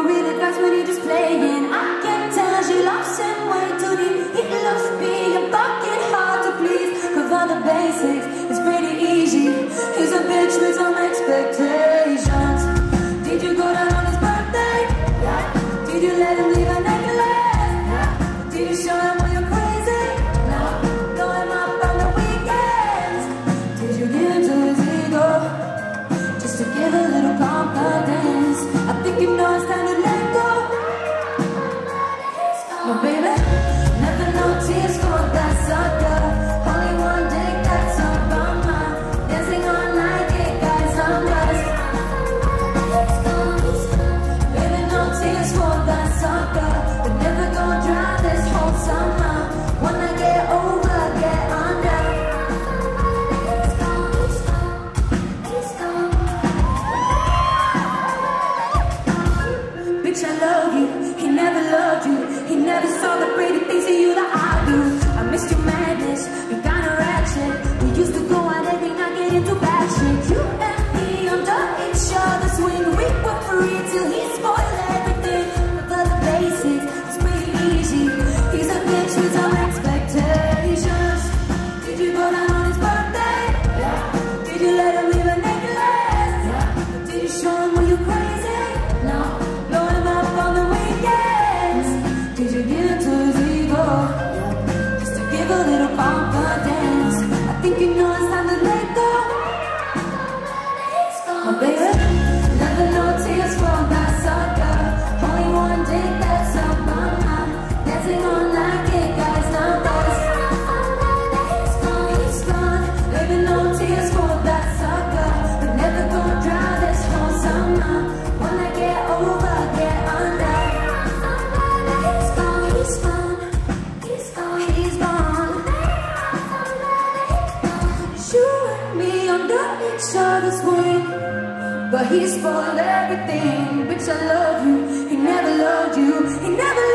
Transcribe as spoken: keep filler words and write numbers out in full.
real advice when you're just playing. I can tell she loves him way too deep. He loves me, I'm fucking hard to please. Cover the basics, it's pretty easy. He's a bitch with some expectations. Did you go down on his birthday? Yeah. Did you let him leave a necklace? Yeah. Did you show him when you're crazy? No. Blow him up on the weekends. Did you give him to his ego? Just to give a little confidence. I think you know it's time to let go. But baby, never no tears for that sucker. Only one day, that's a bummer. Dancing all night, it got some rest. Baby, no tears for that sucker. We're never gonna dry this whole summer. When I get over, get under. Bitch, I love you. He never loved you. He never saw the pretty things in you that I do. I missed your madness, you kinda ratchet. We used to go out every night, get into bad shit. You and me under each other's wing. We were free till he spoiled everything. For the basics, it's pretty easy. He's a bitch with some expectations. Did you go down on his birthday? Yeah. Did you let him leave a necklace? Yeah. Did you show him when you crazy? No. Blow him up on the weekends. Did you give him to his ego? Just to give a little confidence. I think you know it's time to let go. Oh baby, never no tears for that sucker. Only one day, that's a bummer. Dancing all night, it got numbers. He's gone, baby, no tears for that sucker. We're never gonna dry this whole summer. When I get over, get under. He's gone, he's gone, he's gone, he's gone. You and me under each other's wing. But he spoiled everything. Bitch, I love you. He never loved you. He never loved you.